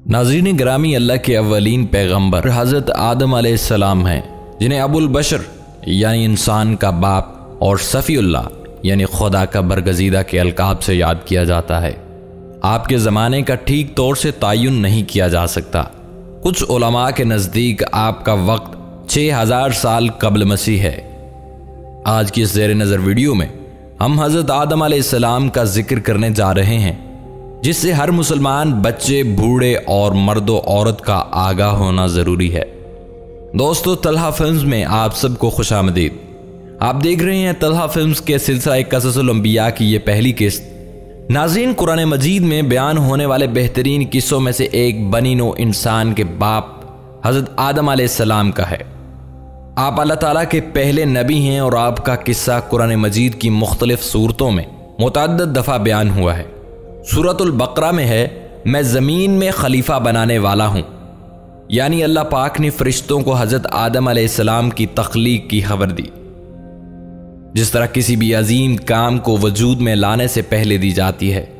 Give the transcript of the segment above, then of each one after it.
ناظرین گرامی، اللہ کے اولین پیغمبر حضرت آدم علیہ السلام ہیں، جنہیں ابو البشر یعنی انسان کا باپ اور صفی اللہ یعنی خدا کا برگزیدہ کے القاب سے یاد کیا جاتا ہے۔ آپ کے زمانے کا ٹھیک طور سے تعین نہیں کیا جا سکتا۔ کچھ علماء کے نزدیک آپ کا وقت 6000 سال قبل مسیح ہے۔ آج کی اس زیر نظر ویڈیو میں ہم حضرت آدم علیہ السلام کا ذکر کرنے جا رہے ہیں، جس سے ہر مسلمان بچے، بوڑھے اور مرد و عورت کا آگاہ ہونا ضروری ہے۔ دوستو، طلحہ فلمز میں آپ سب کو خوش آمدید۔ آپ دیکھ رہے ہیں طلحہ فلمز کے سلسلہ قصص الانبیاء کی یہ پہلی قسط۔ ناظرین، قرآن مجید میں بیان ہونے والے بہترین قصوں میں سے ایک بنی نوع انسان کے باپ حضرت آدم علیہ السلام کا ہے۔ آپ اللہ تعالیٰ کے پہلے نبی ہیں اور آپ کا قصہ قرآن مجید کی مختلف صورتوں میں متعدد دفعہ بیان ہوا ہے۔ سورۃ البقرہ میں ہے، میں زمین میں خلیفہ بنانے والا ہوں، یعنی اللہ پاک نے فرشتوں کو حضرت آدم علیہ السلام کی تخلیق کی خبر دی، جس طرح کسی بھی عظیم کام کو وجود میں لانے سے پہلے دی جاتی ہے۔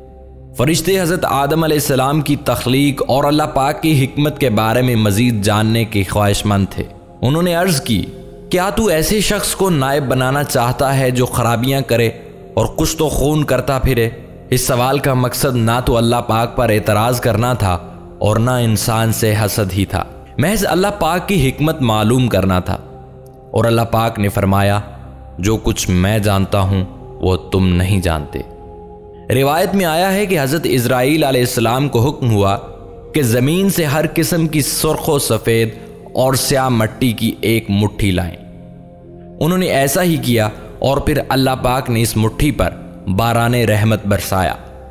فرشتے حضرت آدم علیہ السلام کی تخلیق اور اللہ پاک کی حکمت کے بارے میں مزید جاننے کے خواہش مند تھے۔ انہوں نے عرض کی، کیا تو ایسے شخص کو نائب بنانا چاہتا ہے جو خرابیاں کرے اور کشت و خون کرتا پھرے؟ اس سوال کا مقصد نہ تو اللہ پاک پر اعتراض کرنا تھا اور نہ انسان سے حسد ہی تھا، محض اللہ پاک کی حکمت معلوم کرنا تھا۔ اور اللہ پاک نے فرمایا، جو کچھ میں جانتا ہوں وہ تم نہیں جانتے۔ روایت میں آیا ہے کہ حضرت اسرائیل علیہ السلام کو حکم ہوا کہ زمین سے ہر قسم کی سرخ و سفید اور سیاہ مٹی کی ایک مٹھی لائیں۔ انہوں نے ایسا ہی کیا اور پھر اللہ پاک نے اس مٹھی پر باران رحمت برسایا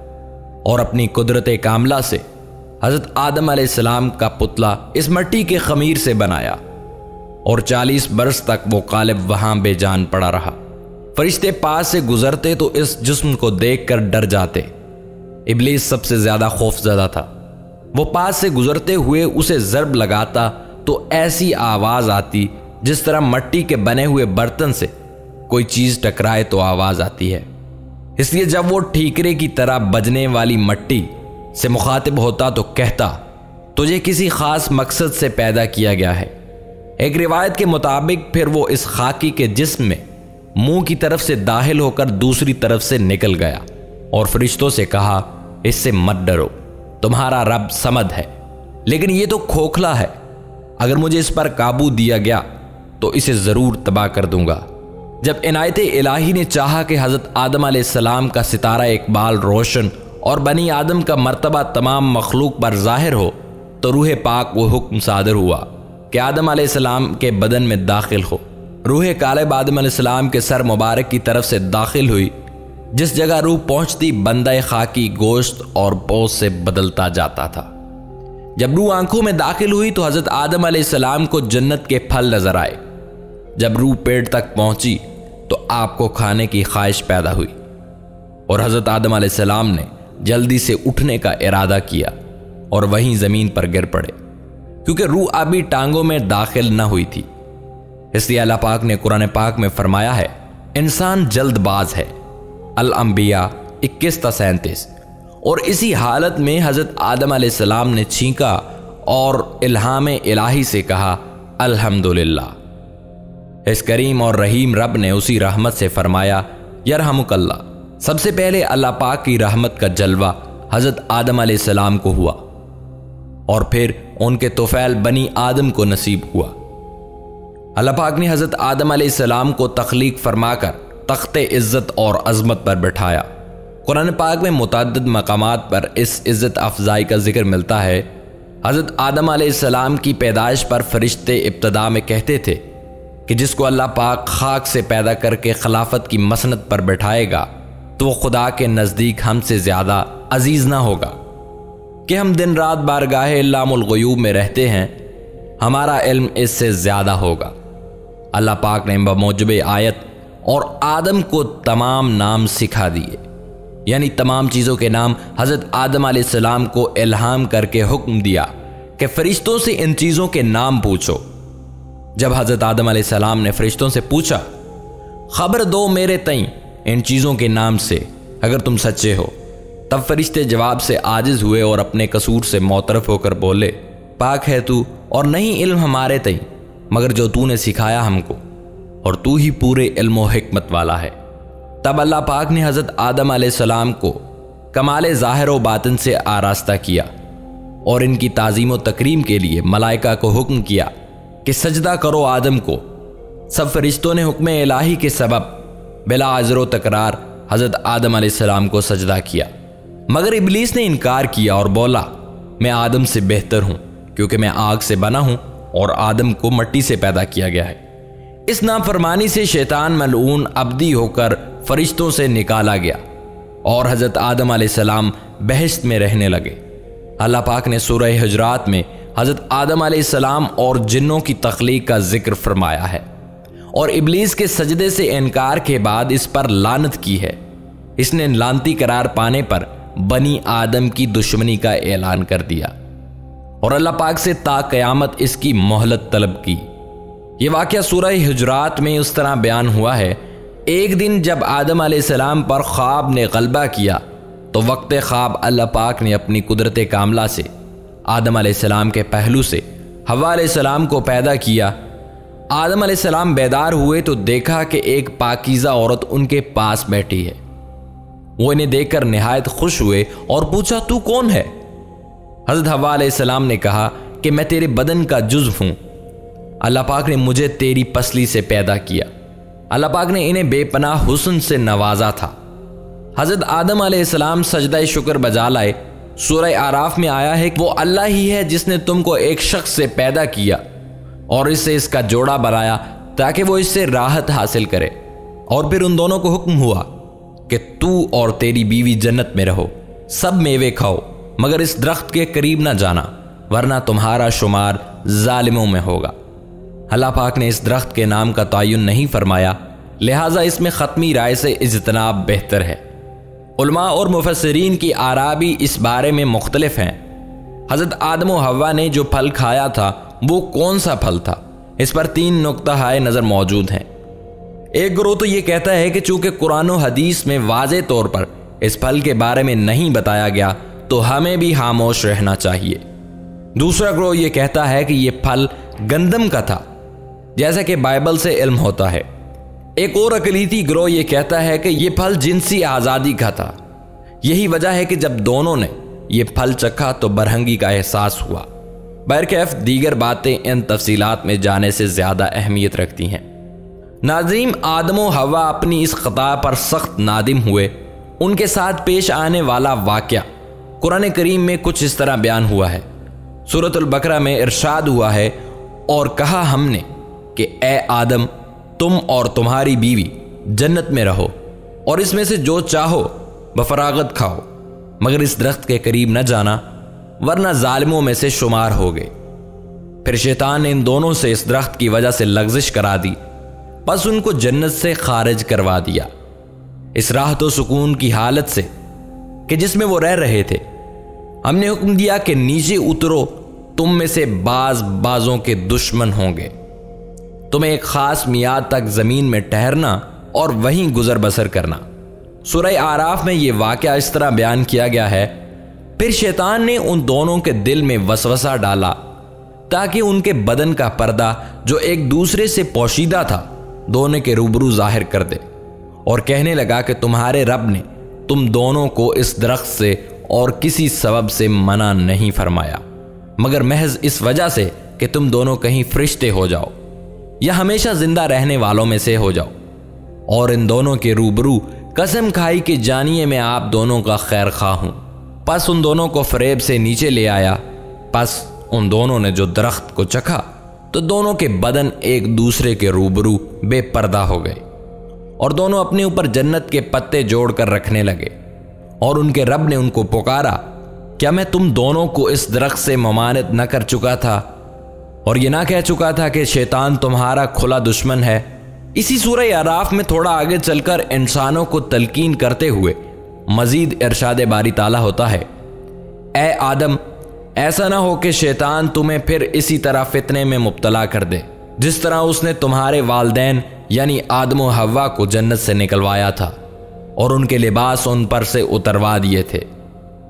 اور اپنی قدرت کاملہ سے حضرت آدم علیہ السلام کا پتلا اس مٹی کے خمیر سے بنایا، اور 40 برس تک وہ قالب وہاں بے جان پڑا رہا۔ فرشتے پاس سے گزرتے تو اس جسم کو دیکھ کر ڈر جاتے۔ ابلیس سب سے زیادہ خوف زدہ تھا۔ وہ پاس سے گزرتے ہوئے اسے ضرب لگاتا تو ایسی آواز آتی جس طرح مٹی کے بنے ہوئے برتن سے کوئی چیز ٹکرائے تو آواز آتی ہے۔ اس لیے جب وہ ٹھیکرے کی طرح بجنے والی مٹی سے مخاطب ہوتا تو کہتا، تجھے کسی خاص مقصد سے پیدا کیا گیا ہے۔ ایک روایت کے مطابق پھر وہ اس خاکی کے جسم میں منہ کی طرف سے داخل ہو کر دوسری طرف سے نکل گیا اور فرشتوں سے کہا، اس سے مت ڈرو، تمہارا رب صمد ہے، لیکن یہ تو کھوکھلا ہے، اگر مجھے اس پر قابو دیا گیا تو اسے ضرور تباہ کر دوں گا۔ جب عنایت الہی نے چاہا کہ حضرت آدم علیہ السلام کا ستارہ اقبال روشن اور بنی آدم کا مرتبہ تمام مخلوق پر ظاہر ہو، تو روح پاک وہ حکم صادر ہوا کہ آدم علیہ السلام کے بدن میں داخل ہو۔ روح کالب آدم علیہ السلام کے سر مبارک کی طرف سے داخل ہوئی، جس جگہ روح پہنچتی بندہ خاکی گوشت اور پوست سے بدلتا جاتا تھا۔ جب روح آنکھوں میں داخل ہوئی تو حضرت آدم علیہ السلام کو جنت کے پھل نظر آئے۔ جب روح پیٹ تک پہنچی تو آپ کو کھانے کی خواہش پیدا ہوئی، اور حضرت آدم علیہ السلام نے جلدی سے اٹھنے کا ارادہ کیا اور وہیں زمین پر گر پڑے، کیونکہ روح ابھی ٹانگوں میں داخل نہ ہوئی تھی۔ اس لیے اللہ پاک نے قرآن پاک میں فرمایا ہے، انسان جلد باز ہے، الانبیاء 21-37۔ اور اسی حالت میں حضرت آدم علیہ السلام نے چھینکا اور الہام الہی سے کہا، الحمدللہ۔ اس کریم اور رحیم رب نے اسی رحمت سے فرمایا، یرحمک اللہ۔ سب سے پہلے اللہ پاک کی رحمت کا جلوہ حضرت آدم علیہ السلام کو ہوا، اور پھر ان کے طفیل بنی آدم کو نصیب ہوا۔ اللہ پاک نے حضرت آدم علیہ السلام کو تخلیق فرما کر تخت عزت اور عظمت پر بٹھایا۔ قرآن پاک میں متعدد مقامات پر اس عزت افزائی کا ذکر ملتا ہے۔ حضرت آدم علیہ السلام کی پیدائش پر فرشتے ابتدا میں کہتے تھے کہ جس کو اللہ پاک خاک سے پیدا کر کے خلافت کی مسند پر بٹھائے گا تو وہ خدا کے نزدیک ہم سے زیادہ عزیز نہ ہوگا، کہ ہم دن رات بارگاہ علام الغیوب میں رہتے ہیں، ہمارا علم اس سے زیادہ ہوگا۔ اللہ پاک نے بموجب آیت اور آدم کو تمام نام سکھا دیے، یعنی تمام چیزوں کے نام حضرت آدم علیہ السلام کو الہام کر کے حکم دیا کہ فرشتوں سے ان چیزوں کے نام پوچھو۔ جب حضرت آدم علیہ السلام نے فرشتوں سے پوچھا، خبر دو میرے تئیں ان چیزوں کے نام سے اگر تم سچے ہو، تب فرشتے جواب سے عاجز ہوئے اور اپنے قصور سے معترف ہو کر بولے، پاک ہے تو اور نہیں علم ہمارے تئیں مگر جو تو نے سکھایا ہم کو، اور تو ہی پورے علم و حکمت والا ہے۔ تب اللہ پاک نے حضرت آدم علیہ السلام کو کمال ظاہر و باطن سے آراستہ کیا اور ان کی تعظیم و تکریم کے لیے ملائکہ کو حکم کیا کہ سجدہ کرو آدم کو۔ سب فرشتوں نے حکم الہی کے سبب بلا عذر و تکرار حضرت آدم علیہ السلام کو سجدہ کیا، مگر ابلیس نے انکار کیا اور بولا، میں آدم سے بہتر ہوں کیونکہ میں آگ سے بنا ہوں اور آدم کو مٹی سے پیدا کیا گیا ہے۔ اس نافرمانی سے شیطان ملعون ابدی ہو کر فرشتوں سے نکالا گیا اور حضرت آدم علیہ السلام بہشت میں رہنے لگے۔ اللہ پاک نے سورہ حجرات میں حضرت آدم علیہ السلام اور جنوں کی تخلیق کا ذکر فرمایا ہے اور ابلیس کے سجدے سے انکار کے بعد اس پر لعنت کی ہے۔ اس نے لعنتی قرار پانے پر بنی آدم کی دشمنی کا اعلان کر دیا اور اللہ پاک سے تا قیامت اس کی مہلت طلب کی۔ یہ واقعہ سورہ حجرات میں اس طرح بیان ہوا ہے، ایک دن جب آدم علیہ السلام پر خواب نے غلبہ کیا تو وقت خواب اللہ پاک نے اپنی قدرت کاملہ سے آدم علیہ السلام کے پہلو سے حوا علیہ السلام کو پیدا کیا۔ آدم علیہ السلام بیدار ہوئے تو دیکھا کہ ایک پاکیزہ عورت ان کے پاس بیٹھی ہے۔ وہ انہیں دیکھ کر نہایت خوش ہوئے اور پوچھا، تو کون ہے؟ حضرت حوا علیہ السلام نے کہا کہ میں تیرے بدن کا جزو ہوں، اللہ پاک نے مجھے تیری پسلی سے پیدا کیا۔ اللہ پاک نے انہیں بے پناہ حسن سے نوازا تھا۔ حضرت آدم علیہ السلام سجدہ شکر بجا لائے۔ سورہ اعراف میں آیا ہے کہ وہ اللہ ہی ہے جس نے تم کو ایک شخص سے پیدا کیا اور اس سے اس کا جوڑا بنایا تاکہ وہ اس سے راحت حاصل کرے، اور پھر ان دونوں کو حکم ہوا کہ تو اور تیری بیوی جنت میں رہو، سب میوے کھاؤ مگر اس درخت کے قریب نہ جانا ورنہ تمہارا شمار ظالموں میں ہوگا۔ اللہ پاک نے اس درخت کے نام کا تعین نہیں فرمایا، لہٰذا اس میں ختمی رائے سے اجتناب بہتر ہے۔ علماء اور مفسرین کی آراء بھی اس بارے میں مختلف ہیں۔ حضرت آدم و حوا نے جو پھل کھایا تھا وہ کون سا پھل تھا؟ اس پر 3 نقطہ نظر موجود ہیں۔ ایک گروہ تو یہ کہتا ہے کہ چونکہ قرآن و حدیث میں واضح طور پر اس پھل کے بارے میں نہیں بتایا گیا تو ہمیں بھی خاموش رہنا چاہیے۔ دوسرا گروہ یہ کہتا ہے کہ یہ پھل گندم کا تھا، جیسا کہ بائبل سے علم ہوتا ہے۔ ایک اور اقلیتی گروہ یہ کہتا ہے کہ یہ پھل جنسی آزادی کا تھا۔ یہی وجہ ہے کہ جب دونوں نے یہ پھل چکھا تو برہنگی کا احساس ہوا۔ بہرکیف دیگر باتیں ان تفصیلات میں جانے سے زیادہ اہمیت رکھتی ہیں۔ ناظرین، آدم و حوا اپنی اس خطا پر سخت نادم ہوئے۔ ان کے ساتھ پیش آنے والا واقعہ قرآن کریم میں کچھ اس طرح بیان ہوا ہے۔ سورۃ البقرہ میں ارشاد ہوا ہے، اور کہا ہم نے کہ اے آدم، تم اور تمہاری بیوی جنت میں رہو اور اس میں سے جو چاہو بفراغت کھاؤ مگر اس درخت کے قریب نہ جانا ورنہ ظالموں میں سے شمار ہوگے۔ پھر شیطان نے ان دونوں سے اس درخت کی وجہ سے لغزش کرا دی، پس ان کو جنت سے خارج کروا دیا، اس راحت و سکون کی حالت سے کہ جس میں وہ رہ رہے تھے۔ ہم نے حکم دیا کہ نیچے اترو، تم میں سے بعضوں کے دشمن ہوں گے، تمہیں ایک خاص میعاد تک زمین میں ٹھہرنا اور وہیں گزر بسر کرنا۔ سورہ اعراف میں یہ واقعہ اس طرح بیان کیا گیا ہے، پھر شیطان نے ان دونوں کے دل میں وسوسہ ڈالا تاکہ ان کے بدن کا پردہ جو ایک دوسرے سے پوشیدہ تھا دونوں کے روبرو ظاہر کر دے، اور کہنے لگا کہ تمہارے رب نے تم دونوں کو اس درخت سے اور کسی سبب سے منع نہیں فرمایا مگر محض اس وجہ سے کہ تم دونوں کہیں فرشتے ہو جاؤ یا ہمیشہ زندہ رہنے والوں میں سے ہو جاؤ، اور ان دونوں کے روبرو قسم کھائی کہ جانیے میں آپ دونوں کا خیر خواہ ہوں۔ پس ان دونوں کو فریب سے نیچے لے آیا، پس ان دونوں نے جو درخت کو چکھا تو دونوں کے بدن ایک دوسرے کے روبرو بے پردہ ہو گئے، اور دونوں اپنے اوپر جنت کے پتے جوڑ کر رکھنے لگے، اور ان کے رب نے ان کو پکارا، کیا میں تم دونوں کو اس درخت سے ممانعت نہ کر چکا تھا اور یہ نہ کہہ چکا تھا کہ شیطان تمہارا کھلا دشمن ہے؟ اسی سورہ اعراف میں تھوڑا آگے چل کر انسانوں کو تلقین کرتے ہوئے مزید ارشاد باری تعالیٰ ہوتا ہے، اے آدم، ایسا نہ ہو کہ شیطان تمہیں پھر اسی طرح فتنے میں مبتلا کر دے جس طرح اس نے تمہارے والدین یعنی آدم و حوا کو جنت سے نکلوایا تھا اور ان کے لباس ان پر سے اتروا دیے تھے۔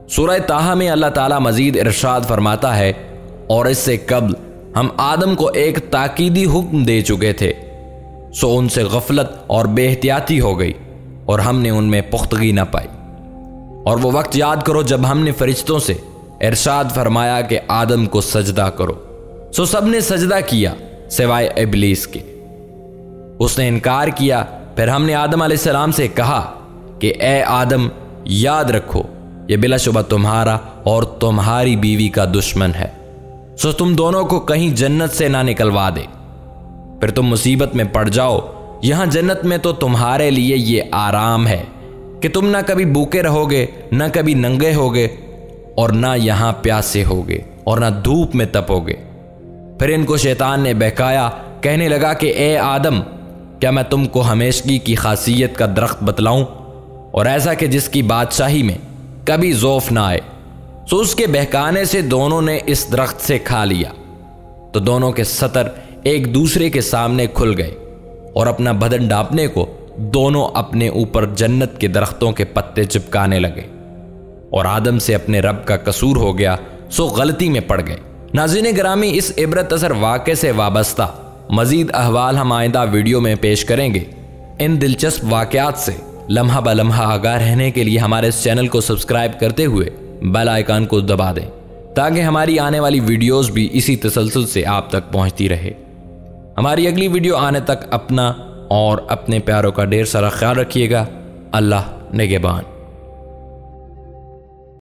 سورہ طٰہٰ میں اللہ تعالیٰ مزید ارشاد فرماتا ہے، اور اس سے قبل ہم آدم کو ایک تاکیدی حکم دے چکے تھے، سو ان سے غفلت اور بے احتیاطی ہو گئی اور ہم نے ان میں پختگی نہ پائی۔ اور وہ وقت یاد کرو جب ہم نے فرشتوں سے ارشاد فرمایا کہ آدم کو سجدہ کرو، سو سب نے سجدہ کیا سوائے ابلیس کے، اس نے انکار کیا۔ پھر ہم نے آدم علیہ السلام سے کہا کہ اے آدم، یاد رکھو یہ بلا شبہ تمہارا اور تمہاری بیوی کا دشمن ہے، سو تم دونوں کو کہیں جنت سے نہ نکلوا دے، پھر تم مصیبت میں پڑ جاؤ۔ یہاں جنت میں تو تمہارے لیے یہ آرام ہے کہ تم نہ کبھی بھوکے رہو گے، نہ کبھی ننگے ہوگے، اور نہ یہاں پیاسے ہوگے اور نہ دھوپ میں تپو گے۔ پھر ان کو شیطان نے بہکایا، کہنے لگا کہ اے آدم، کیا میں تم کو ہمیشگی کی خاصیت کا درخت بتلاؤں، اور ایسا کہ جس کی بادشاہی میں کبھی ذوف نہ آئے؟ سو اس کے بہکانے سے دونوں نے اس درخت سے کھا لیا تو دونوں کے سطر ایک دوسرے کے سامنے کھل گئے، اور اپنا بدن ڈھانپنے کو دونوں اپنے اوپر جنت کے درختوں کے پتے چپکانے لگے، اور آدم سے اپنے رب کا قصور ہو گیا، سو غلطی میں پڑ گئے۔ ناظرین گرامی، اس عبرت اثر واقعے سے وابستہ مزید احوال ہم آئندہ ویڈیو میں پیش کریں گے۔ ان دلچسپ واقعات سے لمحہ بہ لمحہ آگاہ رہنے کے لیے ہمارے اس چینل کو سبسکرائب کرتے ہوئے بیل آئیکن کو دبا دیں تاکہ ہماری آنے والی ویڈیوز بھی اسی تسلسل سے آپ تک پہنچتی رہے۔ ہماری اگلی ویڈیو آنے تک اپنا اور اپنے پیاروں کا ڈھیر سارا خیال رکھیے گا۔ اللہ نگہبان۔